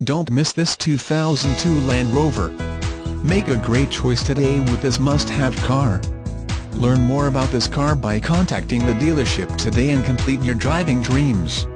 Don't miss this 2002 Land Rover. Make a great choice today with this must-have car. Learn more about this car by contacting the dealership today and complete your driving dreams.